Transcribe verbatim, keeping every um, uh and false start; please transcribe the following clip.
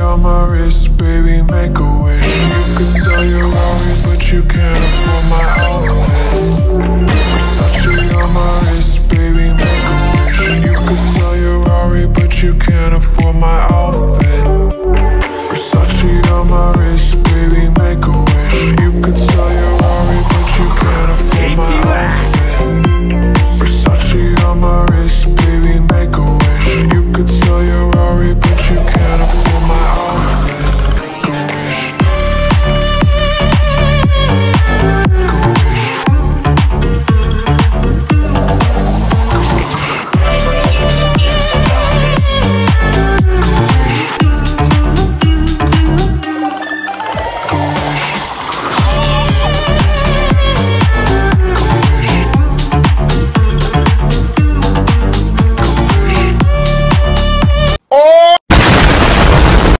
on my wrist, baby, make a wish. You could sell your Rari, but you can't afford my outfit. Versace on my wrist, baby, make a